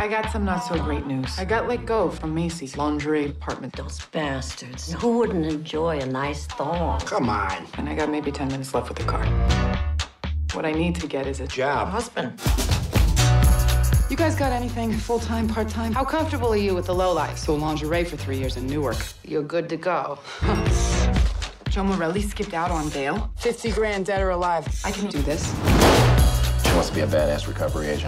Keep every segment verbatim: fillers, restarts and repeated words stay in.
I got some not so great news. I got let go from Macy's lingerie department. Those bastards. Who wouldn't enjoy a nice thong? Come on. And I got maybe ten minutes left with the car. What I need to get is a Job. Husband. You guys got anything full-time, part-time? How comfortable are you with the lowlife? Sold lingerie for three years in Newark. You're good to go. Joe Morelli skipped out on bail. fifty grand, dead or alive. I can do this. She wants to be a badass recovery agent.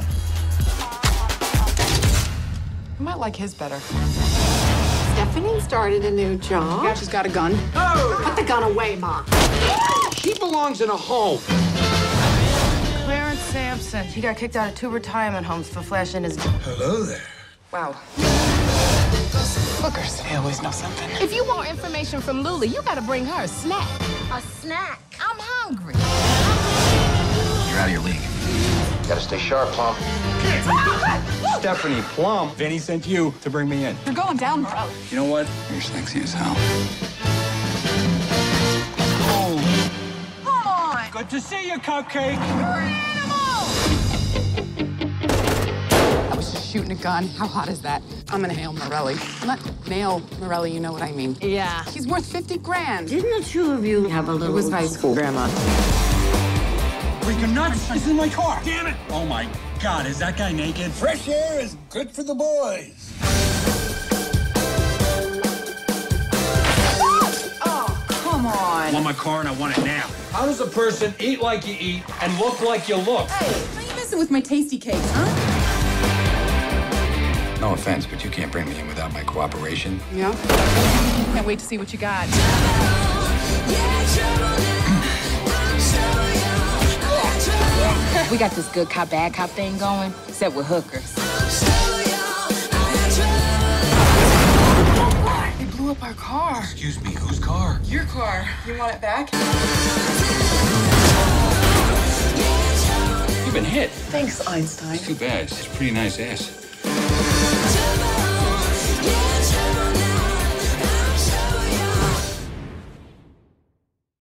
I might like his better. Stephanie started a new job. Yeah, she's got a gun. Oh! Put the gun away, Mom. She belongs in a home. Clarence Sampson. He got kicked out of two retirement homes for flashing his... Hello there. Wow. Hookers, they always know something. If you want information from Lula, you gotta bring her a snack. A snack. I'm hungry. You're out of your league. Gotta stay sharp, Plum. Stephanie, Plum. Vinnie sent you to bring me in. You're going down, Morelli. You know what? You're sexy as hell. Oh. Come on. Good to see you, Cupcake. You're an animal. I was just shooting a gun. How hot is that? I'm gonna nail Morelli. Not nail Morelli, you know what I mean. Yeah. He's worth fifty grand. Didn't the two of you have a It little... was high school, Grandma. Freaking nuts. This is my car. Damn it. Oh, my God. Is that guy naked? Fresh air is good for the boys. Oh, come on. I want my car and I want it now. How does a person eat like you eat and look like you look? Hey, why are you messing with my tasty cakes, huh? No offense, but you can't bring me in without my cooperation. Yeah? Can't wait to see what you got. We got this good cop, bad cop thing going, except with hookers. They blew up our car. Excuse me, whose car? Your car. You want it back? You've been hit. Thanks, Einstein. Too bad. It's a pretty nice ass.